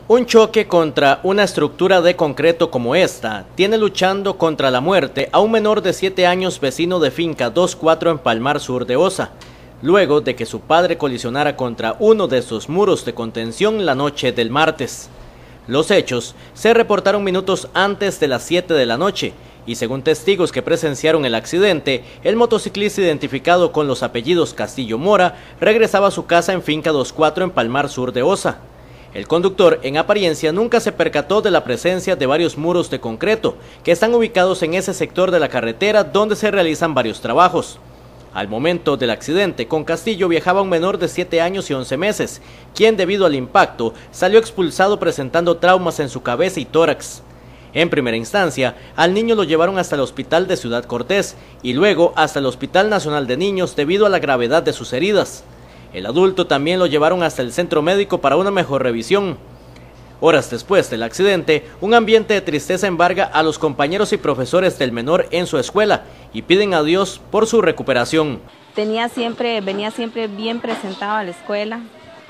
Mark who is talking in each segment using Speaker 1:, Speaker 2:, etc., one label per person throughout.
Speaker 1: Un choque contra una estructura de concreto como esta tiene luchando contra la muerte a un menor de 7 años vecino de finca 24 en Palmar Sur de Osa, luego de que su padre colisionara contra uno de sus muros de contención la noche del martes. Los hechos se reportaron minutos antes de las 7 de la noche y según testigos que presenciaron el accidente, el motociclista identificado con los apellidos Castillo Mora regresaba a su casa en finca 24 en Palmar Sur de Osa. El conductor, en apariencia, nunca se percató de la presencia de varios muros de concreto que están ubicados en ese sector de la carretera donde se realizan varios trabajos. Al momento del accidente, con Castillo viajaba un menor de 7 años y 11 meses, quien debido al impacto salió expulsado presentando traumas en su cabeza y tórax. En primera instancia, al niño lo llevaron hasta el hospital de Ciudad Cortés y luego hasta el Hospital Nacional de Niños debido a la gravedad de sus heridas. El adulto también lo llevaron hasta el centro médico para una mejor revisión. Horas después del accidente, un ambiente de tristeza embarga a los compañeros y profesores del menor en su escuela y piden a Dios por su recuperación.
Speaker 2: Venía siempre bien presentado a la escuela.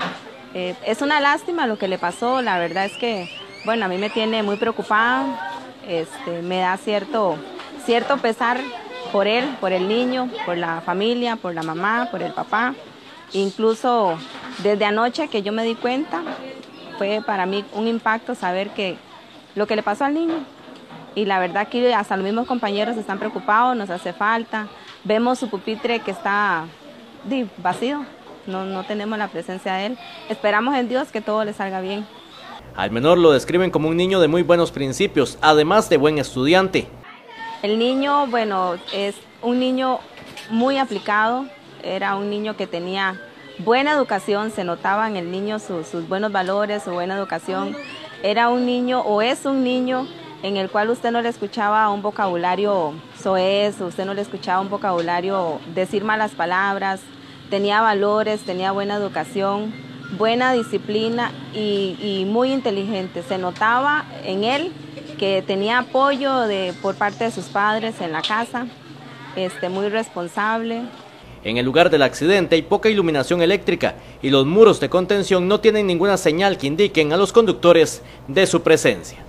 Speaker 2: Es una lástima lo que le pasó, la verdad es que, bueno, a mí me tiene muy preocupada, me da cierto pesar por él, por el niño, por la familia, por la mamá, por el papá. Incluso desde anoche que yo me di cuenta, fue para mí un impacto saber que lo que le pasó al niño. Y la verdad que hasta los mismos compañeros están preocupados, nos hace falta. Vemos su pupitre que está vacío, no tenemos la presencia de él. Esperamos en Dios que todo le salga bien.
Speaker 1: Al menor lo describen como un niño de muy buenos principios, además de buen estudiante.
Speaker 2: El niño, bueno, es un niño muy aplicado. Era un niño que tenía buena educación, se notaba en el niño sus buenos valores, su buena educación. Era un niño o es un niño en el cual usted no le escuchaba un vocabulario soez, usted no le escuchaba un vocabulario decir malas palabras, tenía valores, tenía buena educación, buena disciplina y muy inteligente. Se notaba en él que tenía apoyo por parte de sus padres en la casa, muy responsable.
Speaker 1: En el lugar del accidente hay poca iluminación eléctrica y los muros de contención no tienen ninguna señal que indiquen a los conductores de su presencia.